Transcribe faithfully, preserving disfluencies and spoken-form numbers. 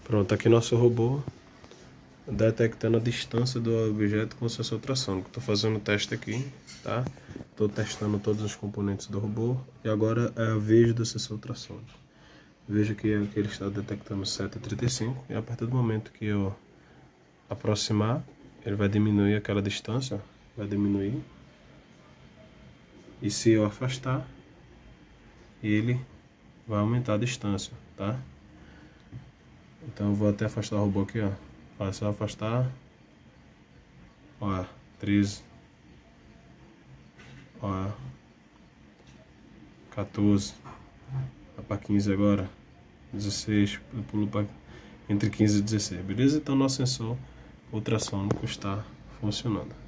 Pronto, aqui nosso robô detectando a distância do objeto com o sensor ultrassônico. Estou fazendo o teste aqui, tá? Estou testando todos os componentes do robô e agora é a vez do sensor ultrassônico. Veja que aqui ele está detectando sete vírgula trinta e cinco e a partir do momento que eu aproximar, ele vai diminuir aquela distância, vai diminuir. E se eu afastar, ele vai aumentar a distância, tá? Então eu vou até afastar o robô aqui, ó. Ó, se eu afastar, ó, treze, ó, quatorze, vai para quinze agora, dezesseis, eu pulo para entre quinze e dezesseis, beleza? Então nosso sensor ultrassônico está funcionando.